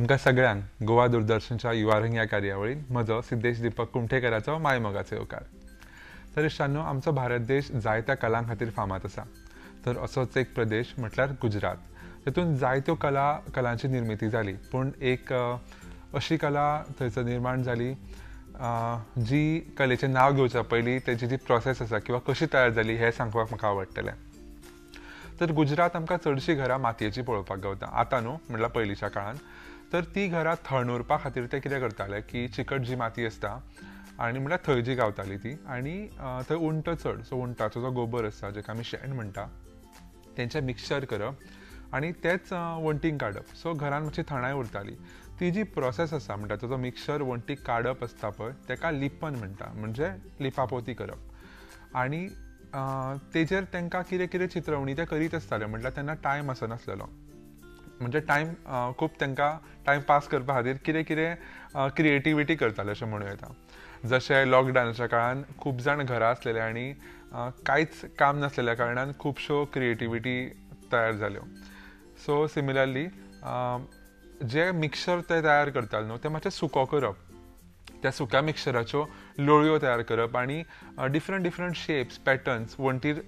आमकां सगळ्यांक गोवा दूरदर्शनच्या युवारंग ह्या कार्यावळीन म्हजो सिद्धेश दीपक कुमठेकराचो मायमोगाचो येवकार. तर इश्टांनो, आमचो भारत देश जायत्या कलां खातीर फामाद आसा. तर असोच एक प्रदेश म्हटल्यार गुजरात. तातूंत जायत्यो कलांची निर्मिती जाली, पूण एक अशी कला थंयसर निर्माण जाली जी कलेचें नांव घेवच्या पयलीं तेजी जी प्रोसेस आसा किंवा कशी तयार जाली हें सांगपाक म्हाका आवडटलें. तर गुजरात आमकां चडशीं घरां मातयेची पळोवपाक गावता. आतां न्हू, म्हणल्यार पयलींच्या काळान. तर ती घरां थंड उरपा खातीर ते कितें करताले की चिकट जी माती आसता आनी म्हणल्यार थंय जी गावताली ती, आनी थंय उंट चड, सो उंटाचो जो गोबर आसता जेका आमी शेण म्हणटा तेंचें मिक्सचर करप आनी तेच वणटीक काडप. सो घरान मातशी थंडाय उरताली. ती जी प्रोसेस आसा म्हणटा तो जो मिक्सचर वणटीक काडप आसता पळय तेका लिपन म्हणटा, म्हणजे लिपापोती करप. आनी तेजेर तांकां कितें कितें चित्रवणी ते करीत आसताले, म्हटल्यार तेन्ना टायम आसनासलेलो. म्हणजे टायम खूब तांकां टायम पास करपा खातीर कितें कितें क्रिएटिविटी करताले अशें म्हणूं येता. जशें लॉकडावनाच्या काळान खूब जाण घरा आसलेले आनी कांयच काम नासलेल्या कारणान खुबश्यो क्रिएटिविटी तयार जाल्यो. सो सिमिलरली जे मिक्सचर ते तयार करताले न्हू ते मातशें सुको करप, त्या सुक्या मिक्सचराच्यो लोळयो तयार करप आनी डिफरंट डिफरंट शेप्स पॅटर्न्स वणटीर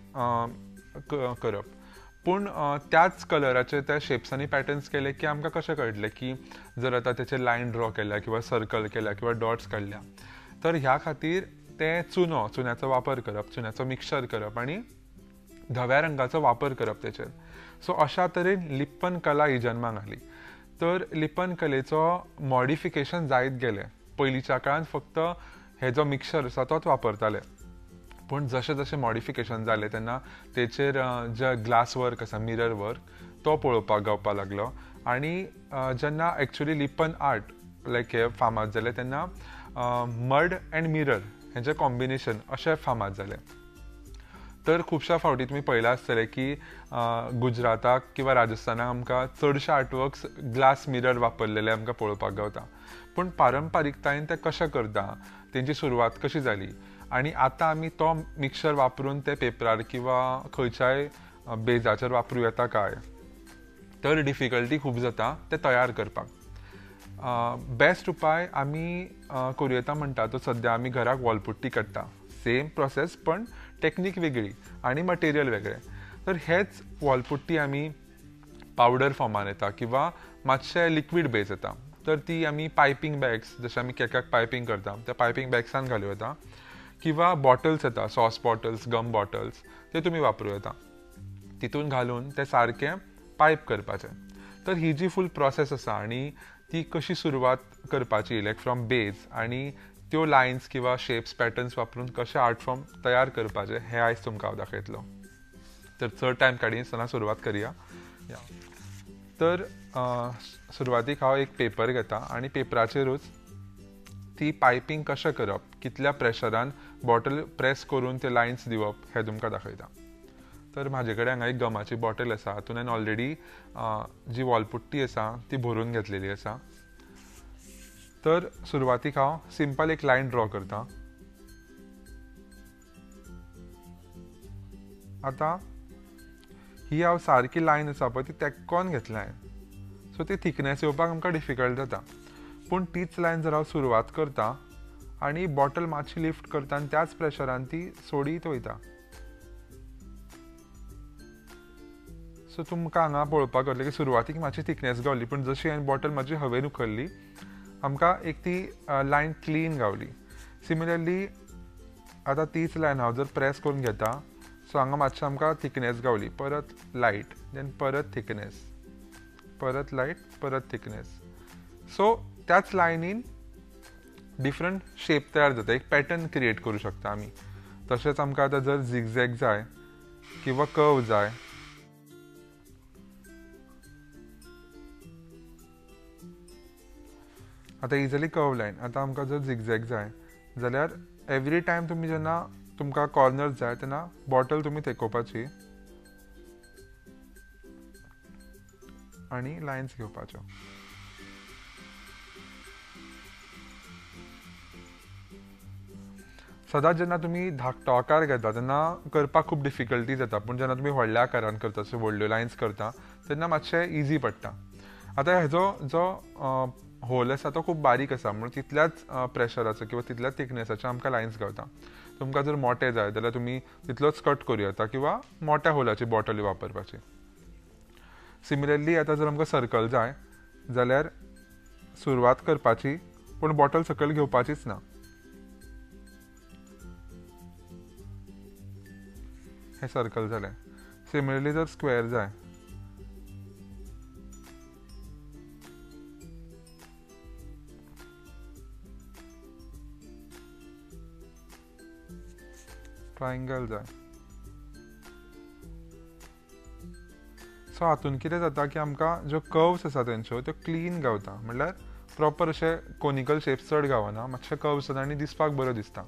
करप. पूण त्याच कलराचे त्या शेप्सांनी पॅटर्न्स केले की आमकां कशें कळटलें की जर आतां तेचे लायन ड्रॉ केल्या किंवा सर्कल केल्या किंवा डॉट्स काडल्या तर ह्या खातीर ते चुन्याचो वापर करप, चुन्याचो मिक्सचर करप आनी धव्या रंगाचो वापर करप तेचेर. सो अशा तरेन लिप्पन कला ही जल्माक आयली. तर लिप्पन कलेचो मॉडिफिकेशन जायत गेलें. पयलींच्या काळान फक्त हे जो मिक्सचर आसा तोच वापरताले, पूण जशें जशें मॉडिफिकेशन जालें तेन्ना तेचेर जे ग्लास वर्क आसा, मिरर वर्क, तो पळोवपाक गावपाक लागलो. आनी जेन्ना एक्चुली लिप्पन आर्ट लायक हे फामाद जालें तेन्ना मड एंड मिरर हेंचें कॉम्बिनेशन अशें फामाद जालें. तर खुबश्या फावटी तुमी पळयलां आसतलें की गुजराताक किंवा राजस्थानाक आमकां चडशे आर्टवर्क्स ग्लास मिरर वापरलेले आमकां पळोवपाक गावता. पूण पारंपारीकतायेन ते कशें करता, तेंची सुरवात कशी जाली आनी आतां आमी तो मिक्सचर वापरून ते पेपरार किंवा खंयच्याय बेजाचेर वापरूं येता काय, तर डिफिकल्टी खूब जाता ते तयार करपाक. बेस्ट उपाय आमी करूं येता म्हणटा तो सद्या आमी घराक वॉलपुट्टी काडटा. सेम प्रोसेस पण टेक्नीक वेगळी आनी मटेरियल वेगळें. तर हेच वॉलपुट्टी आमी पावडर फॉर्मान येता किंवा मातशें लिक्वीड बेज येता. तर ती आमी पायपींग बॅग्स, जशें आमी केकाक पायपींग करता त्या पायपींग बॅग्सान घालूं येता, किंवा बॉटल्स येता, सॉस बॉटल्स, गम बॉटल्स, ते तुमी वापरूं येता. तितून घालून ते सारकें पायप करपाचें. तर ही जी फूल प्रोसेस आसा आनी ती कशी सुरवात करपाची लायक फ्रॉम बेज आनी त्यो लायन्स किंवा शेप्स पॅटर्न्स वापरून कशें आर्ट फॉर्म तयार करपाचें हें आयज तुमकां हांव दाखयतलो. तर चड टायम काडिनासतना सुरवात करुया. तर सुरवातीक हांव एक पेपर घेता आनी पेपराचेरूच ती पायपींग कशें करप, कितल्या प्रेशरान बॉटल प्रेस करून ते लायन्स दिवप हें तुमकां दाखयता. तर म्हाजे कडेन हांगा एक गमाची बॉटल आसा, हातून हांवें ऑलरेडी जी वॉलपुट्टी आसा ती भरून घेतलेली आसा. तर सुरवातीक हांव सिंपल एक लायन ड्रॉ करता. आतां ही हांव सारकी लायन आसा पळय ती तेक्कोन घेतल्या हांवें, सो ती थिकनेस येवपाक आमकां डिफिकल्ट जाता. पूण तीच लायन जर हांव सुरवात करता आनी बॉटल मातशी लिफ्ट करता आनी त्याच प्रेशरान ती सोडीत वयता, सो तुमकां हांगा पळोवपाक गावतलें की सुरवातीक मातशी थिकनेस गावली, पूण जशी हांवें बॉटल मातशी हवेन उखल्ली आमकां एक ती लायन क्लीन गावली. सिमिलरली आतां तीच लायन हांव जर प्रेस करून घेता, सो हांगा मातशें आमकां थिकनेस गावली, परत लायट, देन परत थिकनेस, परत लायट, परत थिकनेस. सो त्याच लायनीन डिफरंट शेप तयार जाता, एक पॅटर्न क्रिएट करूं शकता आमी. तशेंच आमकां आतां जर झिगझॅग जाय किंवा कर्व जाय, आतां इजली कर्व लायन, आतां आमकां जर झिगझॅग जाय जाल्यार एवरी टायम तुमी जेन्ना तुमकां कॉर्नर्स जाय तेन्ना बॉटल तुमी तेकोवपाची आनी लायन्स घेवपाच्यो. सदांच जेन्ना तुमी धाकटो आकार घेता तेन्ना करपाक खूब डिफिकल्टी जाता, पूण जेन्ना तुमी व्हडल्या आकारान करता, सो व्हडल्यो लायन्स करता तेन्ना मातशें इजी पडटा. आता हेजो जो होल आसा तो खूब बारीक आसा म्हणून तितल्याच प्रेशराचो किंवा तितल्याच थिकनेसाचे आमकां लायन्स गावता. तुमकां जर मोटे जाय जाल्यार तुमी तितलोच कट करूं येता किंवा मोठ्या होलाची बॉटल वापरपाची. सिमिलरली आतां जर आमकां सर्कल जाय जाल्यार सुरवात करपाची पूण बॉटल सकयल घेवपाचीच ना. हे सर्कल जालें. सिमिलरली जर स्क्वेअर जाय ट्रायंगल जाय सो हातून कितें जाता की आमकां ज्यो कर्व्स आसा तेंच्यो त्यो क्लीन गावता. म्हणल्यार प्रॉपर अशे कोनिकल शेप्स चड गावना, मातशे कर्व्स जाता आनी दिसपाक बरो दिसता.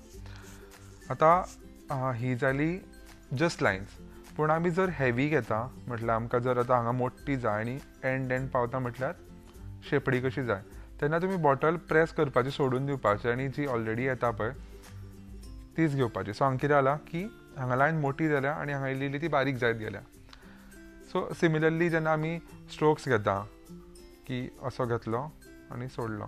आतां ही जाली जस्ट लायन्स. पूण आमी जर हेवी घेता म्हटल्यार आमकां जर आतां हांगा मोठी जाय आनी एंड पावता म्हटल्यार शेपडी कशी जाय, तेन्ना तुमी बॉटल प्रेस करपाची सोडून दिवपाची आनी जी ऑलरेडी येता पळय तीच घेवपाची. सो हांगा कितें जालां की हांगा लायन मोठी जाल्या आनी हांगा इल्ली ती बारीक जायत गेल्या. सो सिमिलरली जेन्ना आमी स्ट्रोक्स घेता की असो घेतलो आनी सोडलो,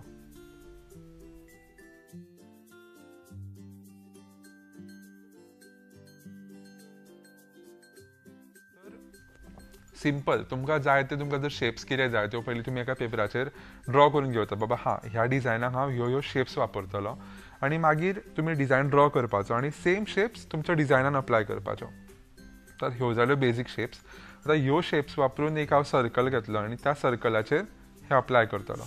सिंपल तुमकां जाय ते तुमकां जर शेप्स कितें जाय त्यो पयलीं तुमी एका पेपराचेर ड्रॉ करून घेवता. बाबा ह्या डिझायनाक हांव ह्यो शेप्स वापरतलो आनी मागीर तुमी डिझायन ड्रॉ करपाचो आनी सेम शेप्स तुमच्या डिझायनान अप्लाय करपाच्यो. तर ह्यो जाल्यो बेजीक शेप्स. आतां ह्यो शेप्स वापरून एक हांव सर्कल घेतलो आनी त्या सर्कलाचेर हे अप्लाय करतलो.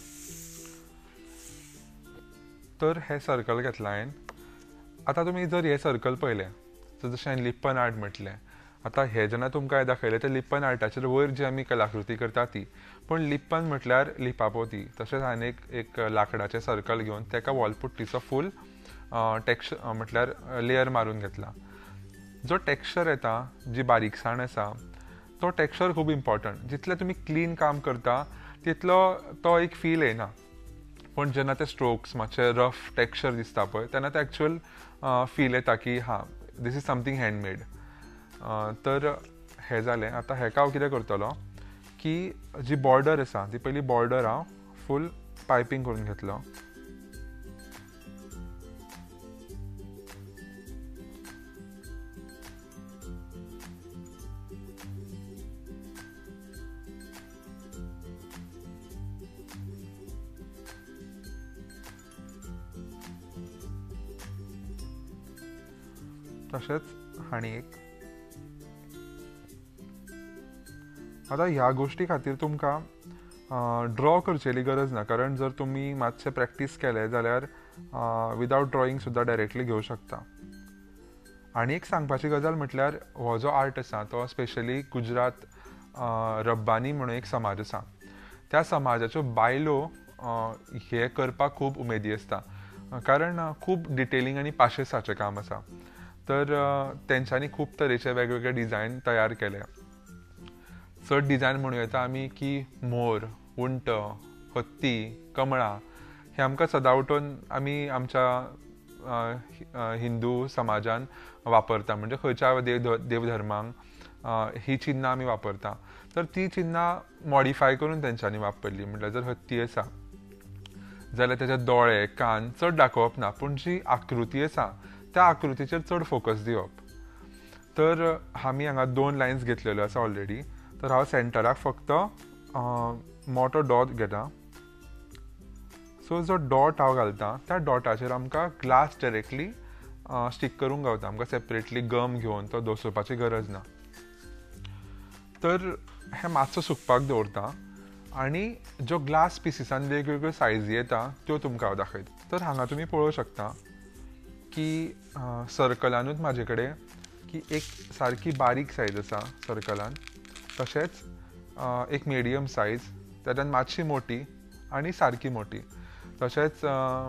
तर हे सर्कल घेतला हांवें. आतां तुमी जर हे सर्कल पळयलें तर जशें हांवें लिप्पन आर्ट म्हटलें, आतां हे जेन्ना तुमकां दाखयलें ते लिप्पन आर्टाचेर वयर जी आमी कलाकृती करता ती, पूण लिप्पन म्हटल्यार लिपापोती. तशेंच हांवें एक लाकडाचें सर्कल घेवन तेका वॉलपुट्टीचो फूल टेक्स्चर म्हटल्यार लेयर मारून घेतला. जो टेक्स्चर येता, जी बारीकसाण आसा, तो टेक्स्चर खूब इम्पॉर्टंट. जितलें तुमी क्लीन काम करता तितलो तो एक फील येना. पूण जेन्ना ते स्ट्रोक्स मातशे रफ टेक्स्चर दिसता पळय तेन्ना ते एक्चुअल फील येता की दीस इज समथींग हँडमेड. तर हें जालें. आतां हेका हांव कितें करतलो की जी बॉर्डर आसा ती पयली बॉर्डर हांव फूल पायपींग करून घेतलो. तशेंच आनी एक. आतां ह्या गोश्टी खातीर तुमकां ड्रॉ करचेली गरज ना, कारण जर तुमी मातशें प्रॅक्टीस केलें जाल्यार विदावट ड्रॉईंग सुद्दां डायरेक्टली घेवं शकता. आनी एक सांगपाची गजाल म्हटल्यार हो जो आर्ट आसा तो स्पेशली गुजरात रब्बानी म्हणून एक समाज आसा, त्या समाजाच्यो बायलो हे करपाक खूब उमेदी आसता, कारण खूब डिटेलिंग आनी पाशेसाचें काम आसा. तर तेंच्यांनी खूब तरेचे वेगवेगळे डिझायन तयार केले. चड डिझायन म्हणूं येता आमी की मोर, उंट, हत्ती, कमळां हे आमकां सदावटून आमी आमच्या हिंदू समाजान वापरता. म्हणजे खंयच्या देवधर्मांक ही चिन्नां आमी वापरता. तर ती चिन्नां मॉडिफाय करून तेंच्यांनी वापरली. म्हटल्यार जर हत्ती आसा जाल्यार तेचे दोळे, कान चड दाखोवप ना, पूण जी आकृती आसा त्या आकृतीचेर चड फोकस दिवप. तर आमी हांगा 2 लायन्स घेतलेल्यो आसा ऑलरेडी. तर हांव सेंटराक फक्त मोठो डॉट घेता. सो जो डॉट हांव घालता त्या डॉटाचेर आमकां ग्लास डायरेक्टली स्टीक करूंक गावता. आमकां सेपरेटली गम घेवन तो दवरपाची गरज ना. तर हें मातसो सुकपाक दवरता आनी ज्यो ग्लास पिसीसान वेगवेगळ्यो सायजी येता त्यो तुमकां हांव दाखयता. तर हांगा तुमी पळोवंक शकता की सर्कलानूच म्हाजे कडेन की एक सारकी बारीक सायज आसा सर्कलान, तशेंच एक मिडियम सायज, तातूंत मातशी मोठी आनी सारकी मोठी, तशेंच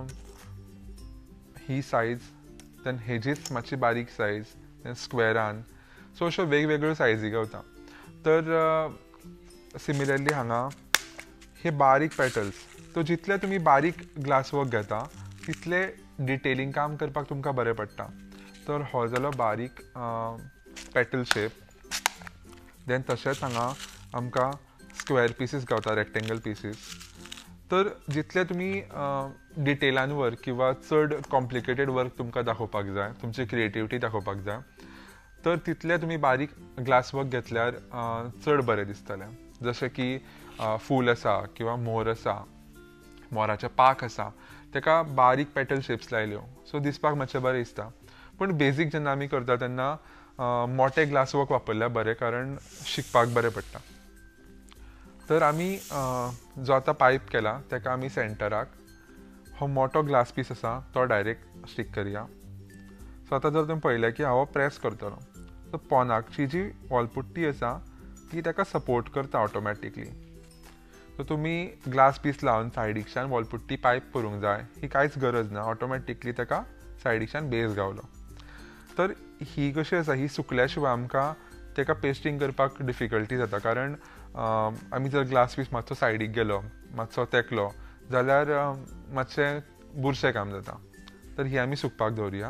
ही सायज, देन हेजीच मातशी बारीक सायज, देन स्क्वेरान. सो अश्यो वेगवेगळ्यो सायजी गावता. तर सिमिलरली हांगा हे बारीक पेटल्स, तो जितले तुमी बारीक ग्लास वर्क घेता तितले डिटेलिंग काम करपाक तुमकां बरें पडटा. तर हो जालो बारीक पेटल शेप. देन तशेंच हांगा आमकां स्क्वेअर पीसीस गावता, रेक्टेंगल पीसीस. तर जितले तुमी डिटेलान वर्क किंवा चड कॉम्प्लिकेटेड वर्क तुमकां दाखोवपाक जाय, तुमची क्रिएटिविटी दाखोवपाक जाय, तर तितले तुमी बारीक ग्लास वर्क घेतल्यार चड बरें दिसतलें. जशें की फूल आसा किंवा मोर आसा, मोराचें पाख आसा, ताका बारीक पेटल शेप्स लायल्यो, सो दिसपाक मातशें बरें दिसता. पूण बेजीक जेन्ना आमी करता तेन्ना मोटे ग्लास वर्क वापरल्यार बरें, कारण शिकपाक बरें पडटा. तर आमी जो आतां पायप केला ताका आमी सेंटराक हो मोटो ग्लास पीस आसा तो डायरेक्ट स्टीक करया. सो आतां जर तुमी पळयलें की हांव प्रेस करतलो, सो पोंदाची जी वॉलपुट्टी आसा ती ताका सपोर्ट करता ऑटोमॅटिकली. सो तुमी ग्लास पीस लावन सायडीकच्यान वॉलपुट्टी पायप करूंक जाय ही कांयच गरज ना, ऑटोमॅटिकली ताका सायडीकच्यान बेस गावलो. तर ही कशी आसा, ही सुकल्या शिवाय आमकां ताका पेस्टिंग करपाक डिफिकल्टी जाता, कारण आमी जर ग्लास पीस मातसो सायडीक गेलो, मातसो तेंकलो जाल्यार मातशें बुरशें काम जाता. तर ही आमी सुकपाक दवरया.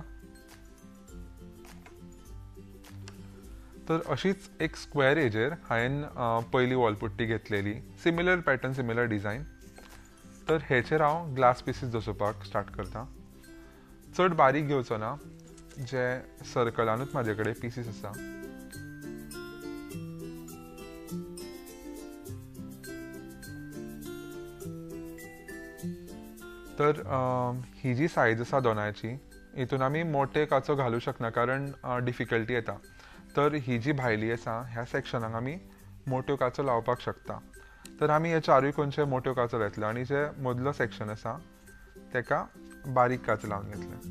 तर अशीच एक स्क्वेअर एजेर हांवें पयली वॉलपुट्टी घेतलेली, सिमिलर पॅटर्न, सिमिलर डिझायन. तर हेचेर हांव ग्लास पीसीस दसोवपाक स्टार्ट करता. चड बारीक घेवचो ना, जे सर्कलानूच म्हाजे कडेन पीसीस आसा. तर ही जी सायज आसा दोनांची, हितून आमी मोटे काचो घालूं शकना, कारण डिफिकल्टी येता. तर ही जी भायली आसा ह्या सेक्शनाक आमी मोट्यो काचो लावपाक शकता. तर आमी हे चारूय खंयचे मोट्यो काचो घेतलो आनी जे मदलो सेक्शन आसा ताका बारीक काचो लावन घेतले.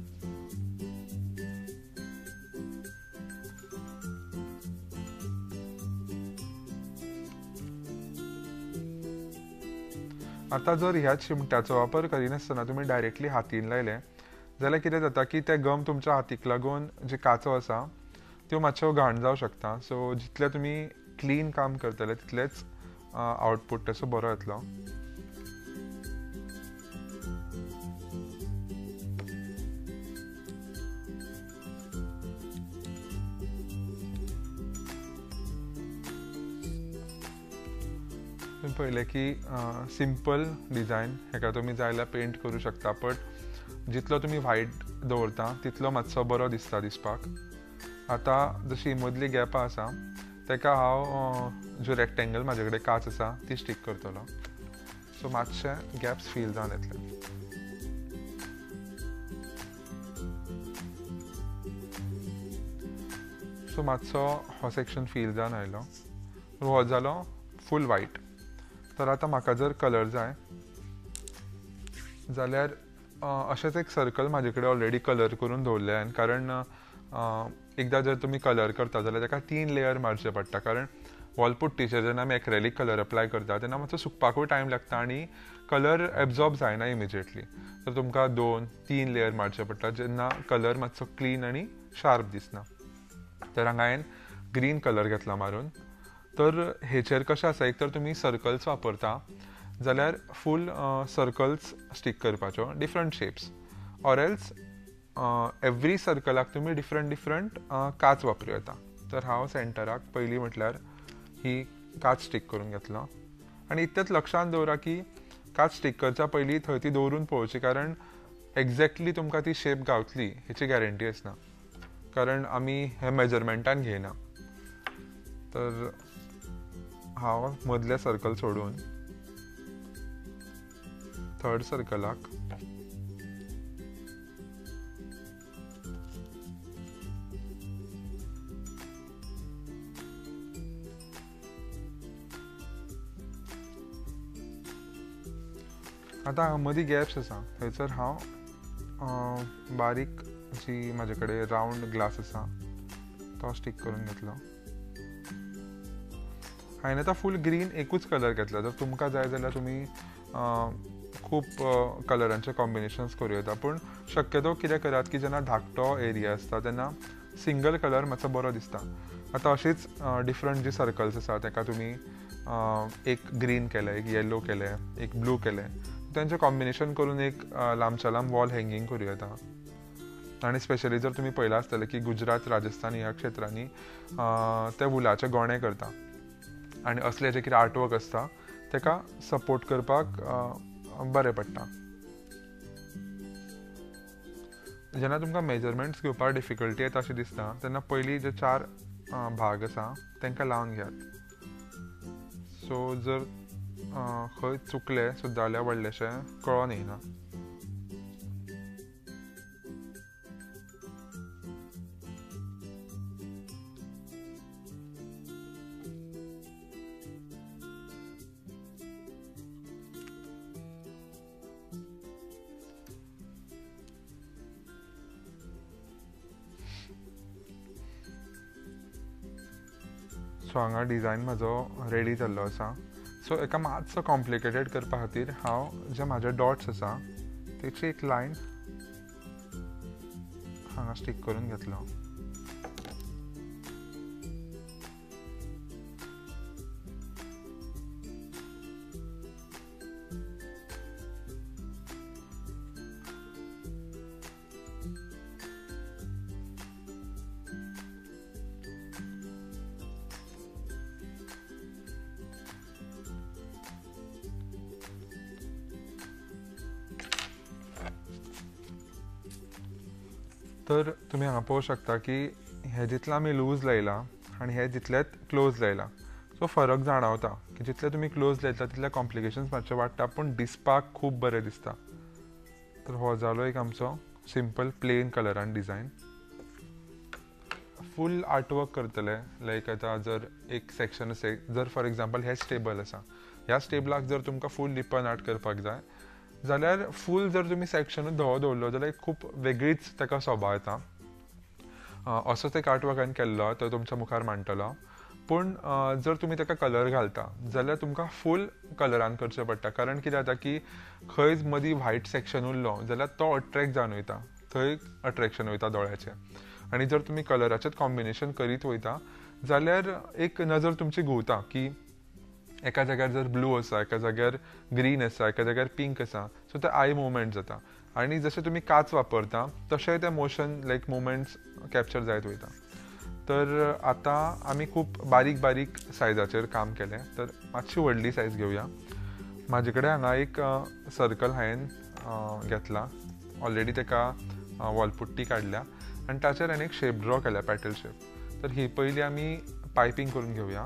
आतां जर ह्या चिमट्याचो वापर करिनासतना तुमी डायरेक्टली हातीन लायले जाल्यार कितें जाता की ते गम तुमच्या हातीक लागून जे काचो आसा त्यो मातश्यो घाण जावं शकता. सो जितले तुमी क्लीन काम करतले तितलेच आउटपूट ताचो बरो येतलो. तुम्ही पळयलें की सिंपल डिझायन हेका तुमी जाय जाल्यार पेंट करूं शकता, बट जितलो तुमी व्हायट दवरता तितलो मातसो बरो दिसता दिसपाक. आतां जशी मदली गॅपां आसा ताका हांव ज्यो रेक्टेंगल म्हाजे कडेन काच आसा ती स्टीक करतलो. सो मातशे गॅप्स फील जावन येतले. सो मातसो हो सेक्शन फील जावन आयलो. हो जालो फूल व्हायट. तर आतां म्हाका जर कलर जाय जाल्यार अशेंच एक सर्कल म्हाजे कडेन ऑलरेडी कलर करून दवरले हांवें, कारण एकदां जर तुमी कलर करता जाल्यार ताका 3 लेयर मारचे पडटा, कारण वॉलपुट्टीचेर जेन्ना आमी एक्रेलीक कलर अप्लाय करता तेन्ना मातसो सुकपाकूय टायम लागता आनी कलर एब्जॉर्ब जायना इमिजिएटली. तर तुमकां 2-3 लेयर मारचे पडटा जेन्ना कलर मातसो क्लीन आनी शार्प दिसना. तर हांगा हांवें ग्रीन कलर घेतला मारून. तर हेचेर कशें आसा, एक तर तुमी सर्कल्स वापरता जाल्यार फूल सर्कल्स स्टीक करपाच्यो, different shapes, or else every सर्कलाक तुमी डिफरंट काच वापरूं येता. तर हांव सेंटराक पयलीं म्हटल्यार ही काच स्टीक करून घेतलो. आनी इतलेंच लक्षांत दवरा की काच स्टीक करच्या पयलीं थंय ती दवरून पळोवची, कारण एक्झॅक्टली तुमकां ती शेप गावतली हेची गॅरंटी आसना, कारण आमी हे मेजरमेंटान घेयना. तर हांव मदले सर्कल सोडून थर्ड सर्कलाक आतां मदीं गॅप्स आसा थंयसर हांव बारीक जी म्हाजे कडेन रावंड ग्लास आसा तो स्टीक करून घेतलो. हांवें आतां फूल ग्रीन एकूच कलर घेतला. जर तुमकां जाय जाल्यार तुमी खूब कलरांचे कॉम्बिनेशन्स करूं येता, पूण शक्यतो कितें करात की जेन्ना धाकटो एरिया आसता तेन्ना सिंगल कलर मातसो बरो दिसता. आतां अशीच डिफरंट जी सर्कल्स आसा ताका तुमी एक ग्रीन केलें, एक येलो केलें, एक ब्लू केलें, तांचें कॉम्बिनेशन करून एक लांबच्या लांब वॉल हँगींग करूं येता. आनी स्पेशली जर तुमी पळयलां आसतलें की गुजरात, राजस्थान ह्या क्षेत्रांनी ते वुलाचे गोणे करता आनी असले जे कितें आर्टवर्क आसता ताका सपोर्ट करपाक बरें पडटा. जेन्ना तुमकां मेजरमेंट्स घेवपाक डिफिकल्टी येता अशें दिसता तेन्ना पयलीं जे 4 भाग आसा तांकां लावन घेयात. सो जर खंय चुकले सुद्दां जाल्यार व्हडलेशें कळोन येयना. सो हांगा डिझायन म्हजो रेडी जाल्लो आसा. सो एका मातसो कॉम्प्लिकेटेड करपा खातीर हांव जे म्हाजे डॉट्स आसा तेची एक लायन हांगा स्टीक करून घेतलो. तर तुम्ही हांगा पळोवंक शकता की हे जितलें आमी लूज लायला आनी हे जितलेच क्लोज लायला सो फरक जाणवता की जितले तुमी क्लोज लायता तितले कॉम्प्लिकेशन्स मातशे वाडटा पूण दिसपाक खूब बरें दिसता. तर हो जालो एक आमचो सिंपल प्लेन कलरान डिझायन. फूल आर्टवर्क करतले लायक आतां जर एक सेक्शन जर फॉर एग्जाम्पल हे स्टेबल आसा ह्या स्टेबलाक जर तुमकां फूल रिपन आर्ट करपाक जाय जाल्यार फूल जर तुमी सेक्शनूच धवो दवरलो जाल्यार खूब वेगळीच ताका सोबा येता. असोच एक आर्टवर्क हांवें केल्लो तो तुमच्या मुखार मांडटलो. पूण जर तुमी ताका कलर घालता जाल्यार तुमकां फूल कलरान करचें पडटा कारण कितें जाता की खंय मदीं व्हायट सेक्शन उरलो जाल्यार तो अट्रॅक्ट जावन वयता थंय अट्रॅक्शन वयता दोळ्याचें. आनी जर तुमी कलराचेंच कॉम्बिनेशन करीत वयता जाल्यार एक नजर तुमची घुंवता की एका जाग्यार जर ब्लू आसा एका जाग्यार ग्रीन आसा एका जाग्यार पिंक आसा सो ते आय मुवमेंट जाता. आनी जशें तुमी काच वापरता तशें ते मोशन लायक मुवमेंट्स कॅप्चर जायत वयता. तर आतां आमी खूब बारीक बारीक सायजाचेर काम केलें. तर मातशी व्हडली सायज घेवया. म्हाजे कडेन हांगा एक सर्कल हांवें घेतला ऑलरेडी ताका वॉलपुट्टी काडल्या आनी ताचेर हांवें एक शेप ड्रॉ केल्या पॅटल शेप. तर ही पयली आमी पायपींग करून घेवया.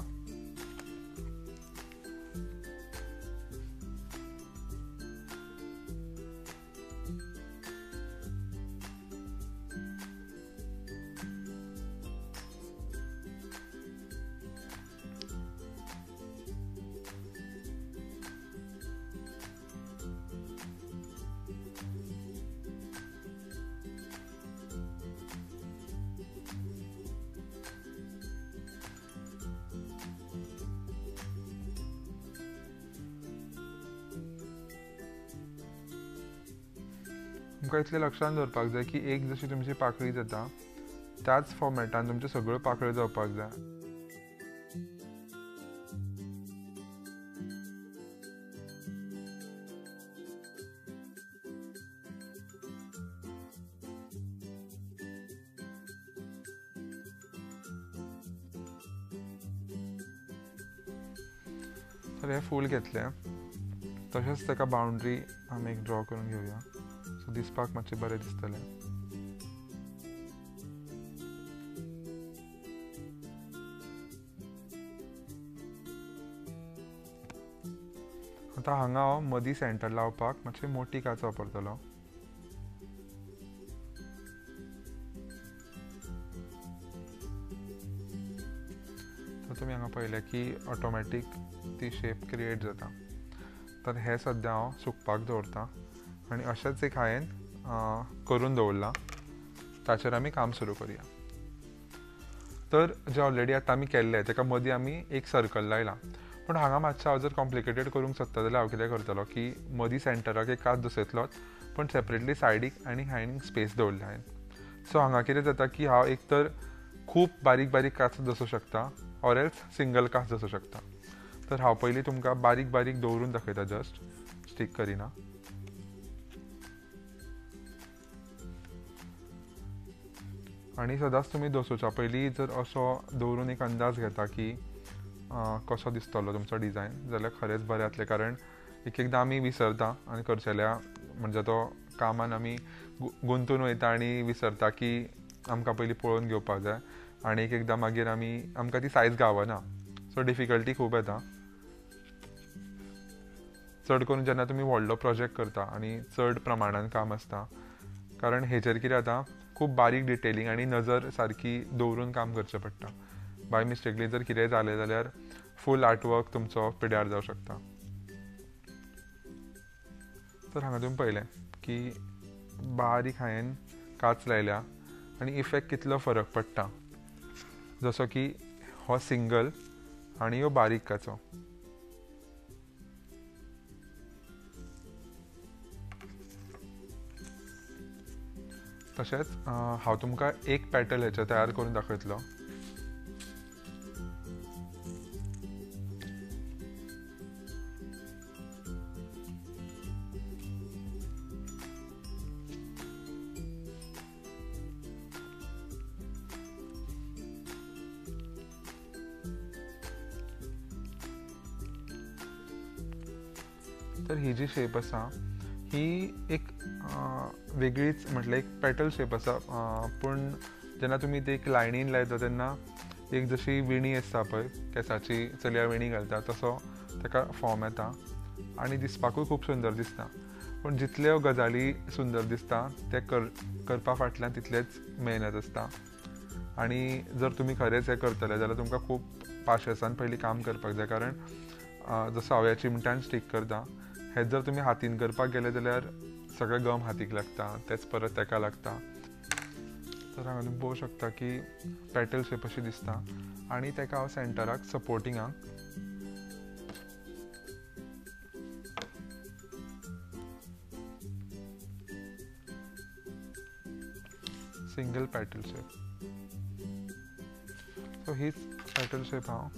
तुमकां इतलें लक्षांत दवरपाक जाय की एक जशी तुमची पाकळी जाता त्याच फॉर्मेटान तुमच्यो सगळ्यो पाकळ्यो जावपाक जाय. तर हे फूल घेतलें तशेंच ताका बाउंड्री आमी एक ड्रॉ करून घेवया सो दिसपाक मातशें बरें दिसतलें. आतां हांगा हांव मदीं सेंटर लावपाक मातशी मोठी काच वापरतलो. तर तुमी हांगा पळयलें की ऑटोमॅटीक ती शेप क्रिएट जाता. तर हे सद्या हांव सुकपाक दवरता आनी अशेंच एक हांवें करून दवरलां ताचेर आमी काम सुरू करुया. तर जे ऑलरेडी आतां आमी केल्लें ताका मदीं आमी एक सर्कल लायलां. पूण हांगा मातशें हांव जर कॉम्प्लिकेटेड करूंक सोदता जाल्यार हांव कितें करतलो की मदीं सेंटराक एक काच दसयतलोच पूण सेपरेटली सायडीक आनी हांवें स्पेस दवरल्या हांवें. सो हांगा कितें जाता की हांव एक तर खूब बारीक बारीक काच दसूं शकता ऑर एल्स सिंगल काच दसूं शकता. तर हांव पयलीं तुमकां बारीक बारीक दवरून दाखयता जस्ट स्टीक करिना. आनी सदांच तुमी दसोवच्या पयलीं जर असो दवरून एक अंदाज घेता की कसो दिसतलो तुमचो डिझायन जाल्यार खरेंच बरें जातलें. कारण एक एकदां आमी विसरता आनी करचेल्या म्हणजे तो कामान आमी गुंतून वयता आनी विसरता की आमकां पयलीं पळोवन घेवपाक जाय आनी एक एकदां मागीर आमकां ती सायज गावना. सो डिफिकल्टी खूब येता. चड करून जेन्ना तुमी व्हडलो प्रोजेक्ट करता आनी चड प्रमाणान काम आसता, कारण हेचेर कितें जाता खूब बारीक डिटेलिंग आनी नजर सारकी दवरून काम करचें पडटा. बाय मिस्टेकली जर कितेंय जालें जाल्यार फूल आर्टवर्क तुमचो पिड्यार जावं शकता. तर हांगा तुमी पळयलें की बारीक हांवें काच लायल्या आनी इफेक्ट कितलो फरक पडटा. जसो की हो सिंगल आनी ह्यो बारीक काचो. तशेंच हांव तुमकां एक पॅटल हेचें तयार करून दाखयतलो. तर ही जी शेप आसा ही एक वेगळीच म्हटल्यार एक पॅटल शेप आसा. पूण जेन्ना तुमी ते एक लायनीन लायता तेन्ना एक जशी विणी आसता पळय, केंसाची चलयां विणी घालता तसो ताका फॉर्म येता आनी दिसपाकूय खूब सुंदर दिसता. पूण जितल्यो गजाली सुंदर दिसता ते करपा फाटल्यान तितलेच मेहनत आसता. आनी जर तुमी खरेंच हें करतले जाल्यार तुमकां खूब पाशेंसान पयलीं काम करपाक जाय. कारण जसो हांव ह्या चिमट्यान स्टीक करता, हें जर तुमी हातीन करपाक गेले जाल्यार सगळें गम हातीक लागता, तेच परत तेका लागता. तर हांगा तुमी पळोवंक शकता की पॅटल शेप अशी दिसता आनी तेका हांव सेंटराक सपोर्टिंगाक सिंगल पॅटल शेप. सो हीच पॅटल शेप हांव.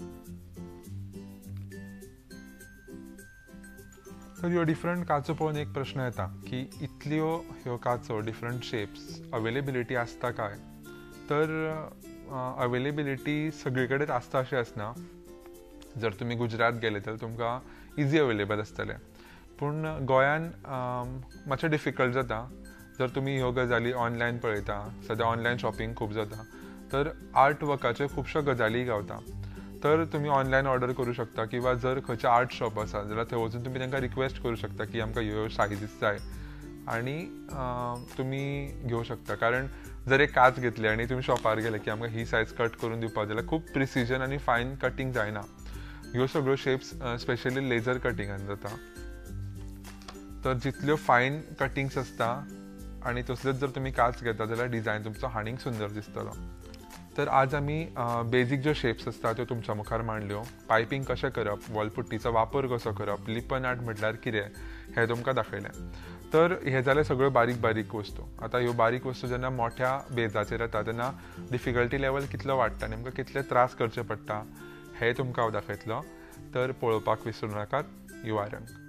तर ह्यो डिफरंट काचो पळोवन एक प्रश्न येता की इतल्यो ह्यो काचो डिफरंट शेप्स अवेलेबिलिटी आसता काय. तर अवेलेबिलिटी सगळे कडेन आसता अशें आसना. जर तुमी गुजरात गेले तर तुमकां इजी अवेलेबल आसतलें. पूण गोंयान मातशें डिफिकल्ट जाता. जर तुमी ह्यो गजाली ऑनलायन पळयता, सद्या ऑनलायन शॉपिंग खूब जाता, तर आर्ट वर्काच्यो खुबश्यो गजाली गावता. तर तुमी ऑनलायन ऑर्डर करूं शकता किंवा जर खंयचें आर्ट शॉप आसा जाल्यार थंय वचून तुमी तांकां रिक्वेस्ट करूं शकता की आमकां ह्यो सायजीस जाय आनी तुमी घेवं शकता. कारण जर एक काच घेतली आनी तुमी शॉपार गेले की आमकां ही सायज कट करून दिवपाक जाल्यार खूब प्रिसिजन आनी फायन कटींग जायना. ह्यो सगळ्यो शेप्स स्पेशली लेजर कटिंगान जाता. तर जितल्यो फायन कटिंग्स आसता आनी तसल्योच जर तुमी काच घेता जाल्यार डिझायन तुमचो हाणीक सुंदर दिसतलो. तर आज आमी बेजीक ज्यो शेप्स आसता त्यो तुमच्या मुखार मांडल्यो. पायपींग कशें करप, वॉलपुट्टीचो वापर कसो करप, लिपन आर्ट म्हटल्यार कितें हें तुमकां दाखयलें. तर हे जाले सगळ्यो बारीक बारीक वस्तू. आतां ह्यो बारीक वस्तू जेन्ना मोठ्या बेजाचेर येता तेन्ना डिफिकल्टी लेवल कितलो वाडटा, नेमकं कितले त्रास करचे पडटा हें तुमकां हांव दाखयतलो. तर पळोवपाक विसरूं नाकात युवा रंग.